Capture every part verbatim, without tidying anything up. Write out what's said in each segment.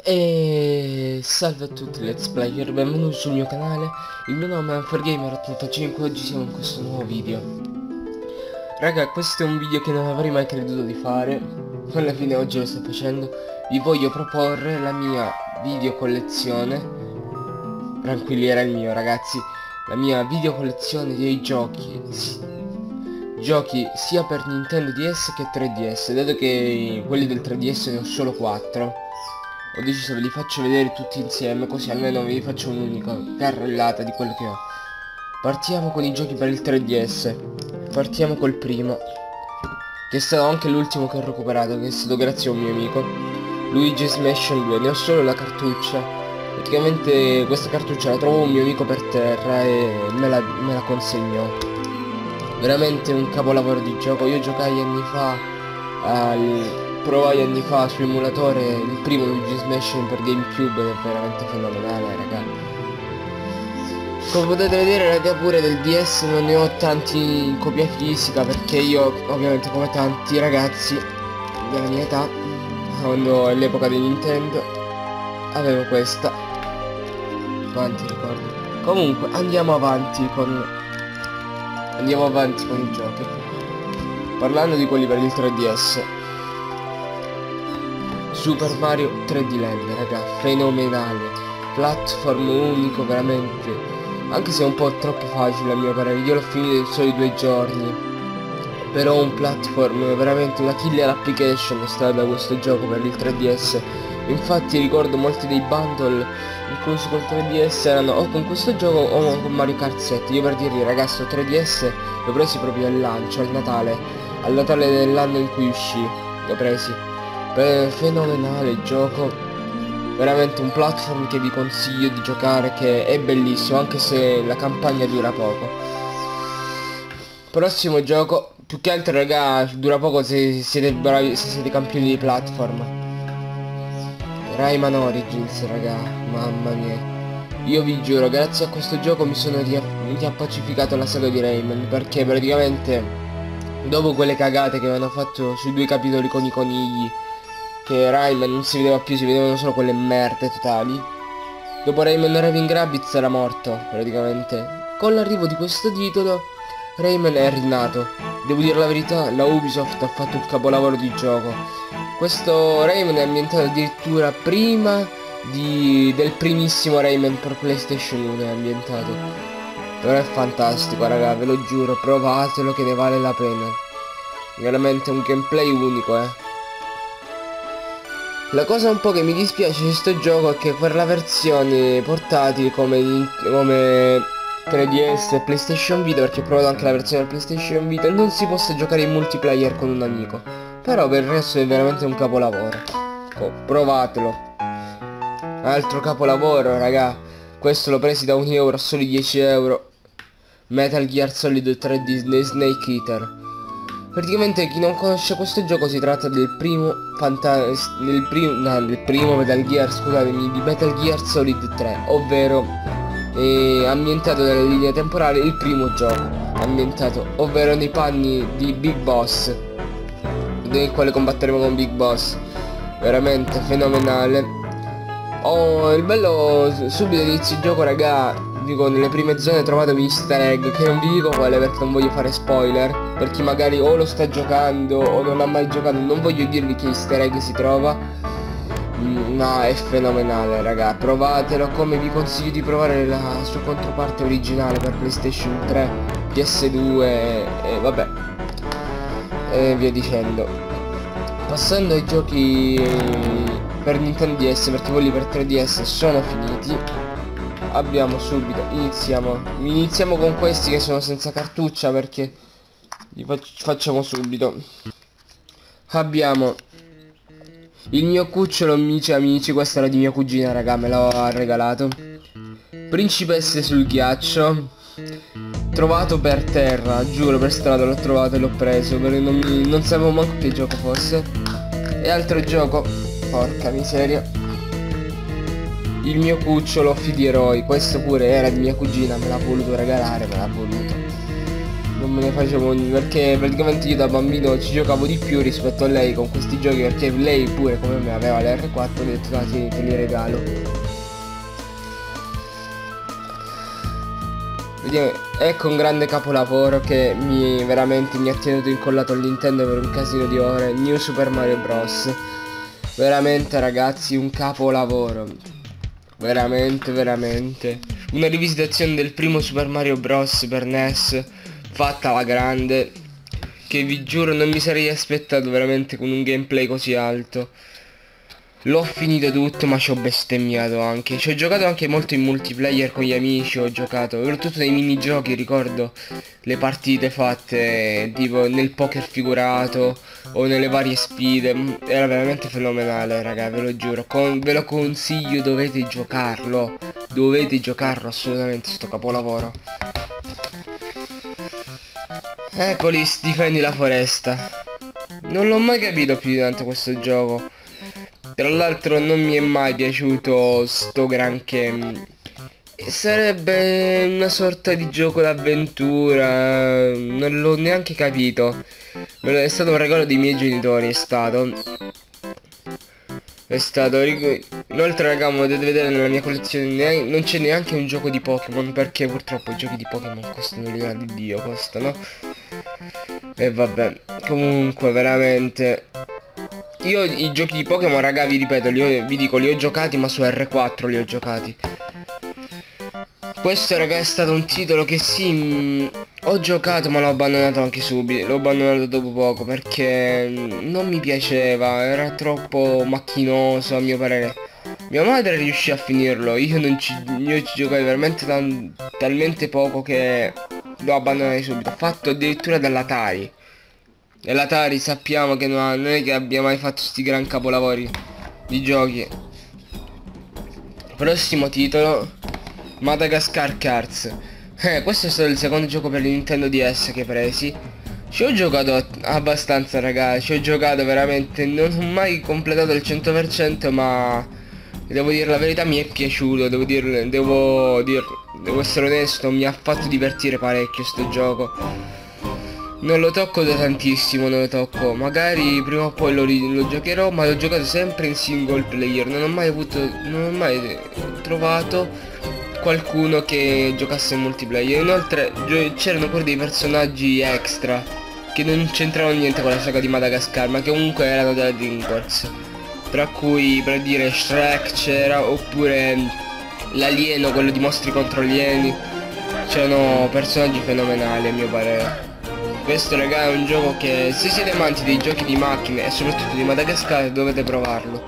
E salve a tutti let's player, benvenuti sul mio canale. Il mio nome è Unfairgamer ottantacinque. Oggi siamo in questo nuovo video. Raga, questo è un video che non avrei mai creduto di fare, alla fine oggi lo sto facendo. Vi voglio proporre la mia video collezione. Tranquilli, era il mio, ragazzi. La mia video collezione dei giochi Giochi sia per Nintendo D S che tre D S. Dato che quelli del tre D S ne ho solo quattro, ho deciso ve li faccio vedere tutti insieme, così almeno vi faccio un'unica carrellata di quello che ho. Partiamo con i giochi per il tre D S. Partiamo col primo, che è stato anche l'ultimo che ho recuperato, che è stato grazie a un mio amico, Luigi's Mansion due. Ne ho solo la cartuccia. Praticamente questa cartuccia la trovò un mio amico per terra e me la, me la consegnò. Veramente un capolavoro di gioco. Io giocai anni fa al... provai anni fa su emulatore il primo Luigi's Mansion per GameCube ed è veramente fenomenale, raga. Come potete vedere, raga, pure del D S non ne ho tanti in copia fisica, perché io ovviamente, come tanti ragazzi della mia età, quando all'epoca di Nintendo avevo questa. Quanti ricordi. Comunque andiamo avanti con andiamo avanti con i giochi, parlando di quelli per il tre D S. Super Mario tre D Land, raga, fenomenale, platform unico veramente, anche se è un po' troppo facile a mio parere. Io l'ho finito in soli due giorni, però un platform, veramente una killer application è stata da questo gioco per il tre D S. Infatti ricordo molti dei bundle inclusi col tre D S erano o con questo gioco o con Mario Kart sette. Io, per dirvi, ragazzi, il tre D S l'ho presi proprio al lancio, al Natale, al Natale dell'anno in cui uscì, l'ho presi. Fenomenale il gioco, veramente un platform che vi consiglio di giocare, che è bellissimo anche se la campagna dura poco. Prossimo gioco, più che altro, raga, dura poco se siete bravi, se siete campioni di platform. Rayman Origins, raga, mamma mia, io vi giuro, grazie a questo gioco mi sono riappacificato alla saga di Rayman, perché praticamente dopo quelle cagate che avevano fatto sui due capitoli con i conigli, che Rayman non si vedeva più, si vedevano solo quelle merde totali, dopo Rayman Raving Rabbids era morto praticamente. Con l'arrivo di questo titolo Rayman è rinato. Devo dire la verità, la Ubisoft ha fatto un capolavoro di gioco. Questo Rayman è ambientato addirittura prima di, del primissimo Rayman per PlayStation uno, è ambientato. Però è fantastico, raga, ve lo giuro, provatelo che ne vale la pena. Veramente un gameplay unico, eh. La cosa un po' che mi dispiace di sto gioco è che per la versione portatile come, come tre D S e PlayStation Vita, perché ho provato anche la versione PlayStation Vita, non si possa giocare in multiplayer con un amico. Però per il resto è veramente un capolavoro. Oh, provatelo. Altro capolavoro, raga. Questo l'ho presi da un euro, soli dieci euro. Metal Gear Solid tre D Snake Eater. Praticamente, chi non conosce questo gioco, si tratta del primo fantas del primo no, del primo Metal Gear, scusatemi, di Metal Gear Solid tre, ovvero eh, ambientato nella linea temporale, il primo gioco ambientato, ovvero nei panni di Big Boss, nel quale combatteremo con Big Boss. Veramente fenomenale. Oh, il bello, subito inizio il gioco, raga, dico, nelle prime zone trovate un easter egg, che non vi dico quale perché non voglio fare spoiler, per chi magari o lo sta giocando o non l'ha mai giocato. Non voglio dirvi che easter egg si trova. mm, No, è fenomenale, raga, provatelo, come vi consiglio di provare la sua controparte originale per PlayStation tre, P S due e vabbè, e via dicendo. Passando ai giochi per Nintendo D S, perché quelli per tre D S sono finiti, abbiamo subito, iniziamo iniziamo con questi che sono senza cartuccia, perché li fac facciamo subito. Abbiamo il mio cucciolo, amici amici, questa era di mia cugina, raga, me l'ha regalato. Principesse sul ghiaccio, trovato per terra, giuro, per strada l'ho trovato e l'ho preso, perché non, mi, non sapevo manco che gioco fosse. E altro gioco, porca miseria, il mio cucciolo Fidi Eroi, questo pure era di mia cugina, me l'ha voluto regalare, me l'ha voluto. non me ne facevo, perché praticamente io da bambino ci giocavo di più rispetto a lei con questi giochi, perché lei pure come me aveva l'R quattro, ho detto ah, sì, te li regalo. Vediamo, ecco un grande capolavoro che mi veramente mi ha tenuto incollato al Nintendo per un casino di ore, New Super Mario Bros. Veramente ragazzi, un capolavoro. Veramente, veramente. Una rivisitazione del primo Super Mario Bros. Per N E S, fatta alla grande, che vi giuro non mi sarei aspettato veramente con un gameplay così alto. L'ho finito tutto, ma ci ho bestemmiato anche. Ci ho giocato anche molto in multiplayer con gli amici, ho giocato, soprattutto nei minigiochi, ricordo le partite fatte tipo nel poker figurato o nelle varie sfide. Era veramente fenomenale, raga, ve lo giuro. Con, ve lo consiglio, dovete giocarlo. Dovete giocarlo assolutamente, sto capolavoro. Eccoli, difendi la foresta. Non l'ho mai capito più di tanto questo gioco. Tra l'altro non mi è mai piaciuto sto granché. Sarebbe una sorta di gioco d'avventura. Non l'ho neanche capito. È stato un regalo dei miei genitori, è stato. È stato. Inoltre raga, potete vedere nella mia collezione non c'è neanche un gioco di Pokémon, perché purtroppo i giochi di Pokémon costano l'ira di Dio, costano. E vabbè. Comunque veramente. Io i giochi di Pokémon, raga, vi ripeto, li ho, vi dico, li ho giocati, ma su R quattro li ho giocati. Questo, raga, è stato un titolo che sì, mh, ho giocato, ma l'ho abbandonato anche subito. L'ho abbandonato dopo poco, perché non mi piaceva, era troppo macchinoso, a mio parere. Mia madre riuscì a finirlo, io non ci, io ci giocai veramente tan, talmente poco che l'ho abbandonato subito. Fatto addirittura dall'Atari. E l'Atari sappiamo che non è che abbia mai fatto sti gran capolavori di giochi. Prossimo titolo, Madagascar Cards. Eh, questo è stato il secondo gioco per il Nintendo D S che presi. Ci ho giocato abbastanza, ragazzi. Ci ho giocato veramente. Non ho mai completato il cento per cento, ma devo dire la verità, mi è piaciuto. Devo dire, devo dire, devo essere onesto, mi ha fatto divertire parecchio sto gioco. Non lo tocco da tantissimo, non lo tocco. Magari prima o poi lo, lo giocherò, ma l'ho giocato sempre in single player. Non ho mai avuto, non ho mai trovato qualcuno che giocasse in multiplayer. Inoltre c'erano pure dei personaggi extra che non c'entravano niente con la saga di Madagascar, ma che comunque erano della DreamWorks. Tra cui, per dire, Shrek c'era, oppure l'alieno, quello di mostri contro alieni. C'erano personaggi fenomenali a mio parere. Questo, raga, è un gioco che, se siete amanti dei giochi di macchine e soprattutto di Madagascar, dovete provarlo.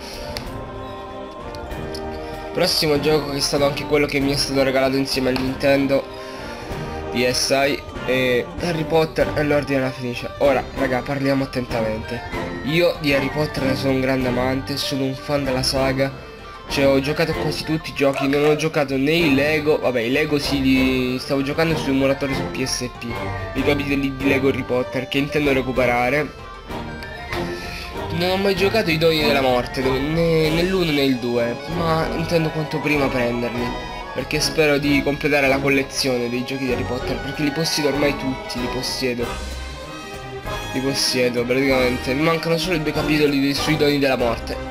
Prossimo gioco, che è stato anche quello che mi è stato regalato insieme al Nintendo D S i, è Harry Potter e l'Ordine della Fenice. Ora, raga, parliamo attentamente. Io di Harry Potter ne sono un grande amante, sono un fan della saga. Cioè, ho giocato quasi tutti i giochi, non ho giocato né i Lego, vabbè i Lego sì, li stavo giocando su emulatore su P S P, i capitoli di Lego Harry Potter che intendo recuperare. Non ho mai giocato i Doni della Morte, né, né l'uno né il due, ma intendo quanto prima prenderli, perché spero di completare la collezione dei giochi di Harry Potter, perché li possiedo ormai tutti, li possiedo. Li possiedo praticamente, mi mancano solo i due capitoli dei, sui Doni della Morte.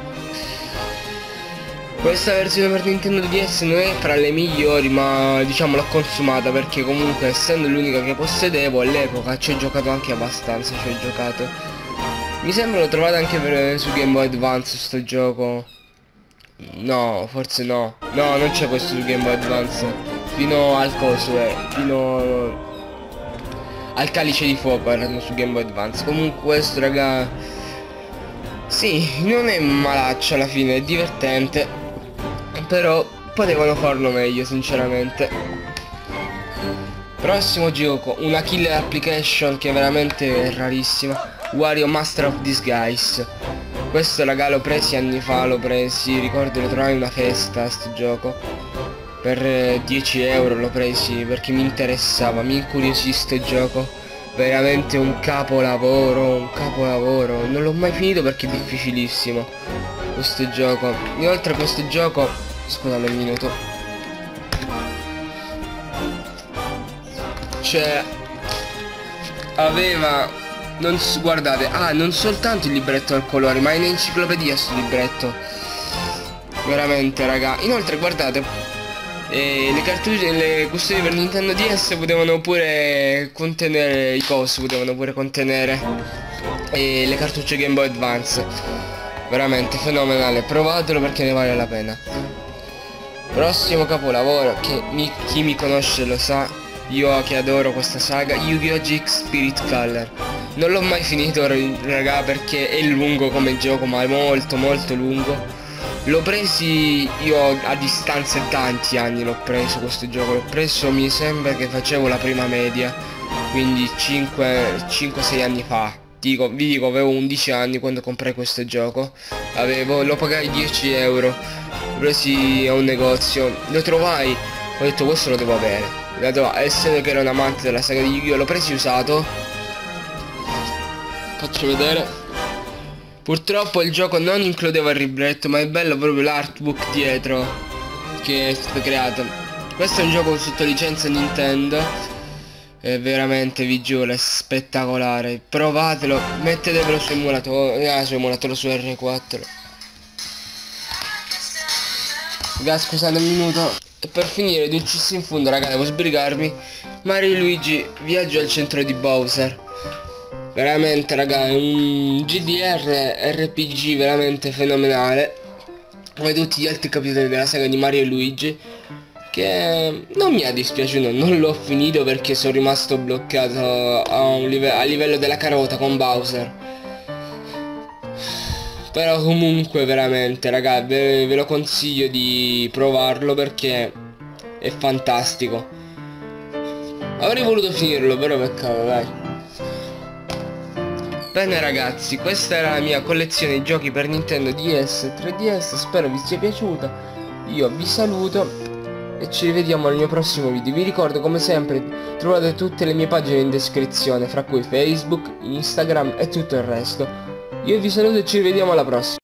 Questa versione per Nintendo D S non è fra le migliori, ma diciamo l'ho consumata, perché comunque essendo l'unica che possedevo all'epoca ci ho giocato anche abbastanza, ci ho giocato. Mi sembra l'ho trovata anche per, su Game Boy Advance sto gioco. No, forse no. No, non c'è questo su Game Boy Advance. Fino al coso, eh. Fino al Calice di Fuoco erano su Game Boy Advance. Comunque questo, raga, sì, non è malaccio alla fine, è divertente. Però potevano farlo meglio, sinceramente. Prossimo gioco, una killer application che è veramente rarissima, Wario Master of Disguise. Questo, raga, l'ho presi anni fa, l'ho presi, ricordo lo trovai in una festa sto gioco. Per dieci euro l'ho presi perché mi interessava, mi incuriosì sto gioco. Veramente un capolavoro, un capolavoro. Non l'ho mai finito perché è difficilissimo questo gioco. Inoltre questo gioco, scusami un minuto, c'è aveva, non s- guardate, ah, non soltanto il libretto al colore, ma in enciclopedia sto libretto. Veramente, raga. Inoltre, guardate, eh, le cartucce, le custodie per Nintendo D S potevano pure contenere i cosi, potevano pure contenere eh, le cartucce Game Boy Advance. Veramente fenomenale, provatelo perché ne vale la pena. Prossimo capolavoro, che mi, chi mi conosce lo sa, io che adoro questa saga, Yu-Gi-Oh! G X Spirit Color. Non l'ho mai finito, raga, perché è lungo come gioco, ma è molto molto lungo. L'ho presi io a distanza di tanti anni, l'ho preso questo gioco, l'ho preso mi sembra che facevo la prima media, quindi cinque sei anni fa. Dico, vi dico, avevo undici anni quando comprai questo gioco, avevo, lo pagai dieci euro, l'ho presi a un negozio, lo trovai, ho detto questo lo devo avere, lo devo, essendo che ero un amante della saga di Yu-Gi-Oh! L'ho presi usato, faccio vedere. Purtroppo il gioco non includeva il libretto, ma è bello proprio l'artbook dietro che è stato creato. Questo è un gioco sotto licenza Nintendo, è veramente, vi giuro, è spettacolare. Provatelo, mettetevelo su emulatore, ah, su emulatore su R quattro. Raga, scusate un minuto. E per finire, di ucciso in fondo, raga, devo sbrigarmi. Mario e Luigi, viaggio al centro di Bowser. Veramente, raga, è un G D R R P G veramente fenomenale, come tutti gli altri capitoli della saga di Mario e Luigi, che non mi ha dispiaciuto, non l'ho finito perché sono rimasto bloccato a, un live a livello della carota con Bowser. Però comunque veramente, raga, ve, ve lo consiglio di provarlo perché è fantastico. Avrei voluto finirlo, però peccato, dai. Bene ragazzi, questa era la mia collezione di giochi per Nintendo D S e tre D S, spero vi sia piaciuta. Io vi saluto e ci rivediamo al mio prossimo video. Vi ricordo, come sempre, trovate tutte le mie pagine in descrizione, fra cui Facebook, Instagram e tutto il resto. Io vi saluto e ci rivediamo alla prossima.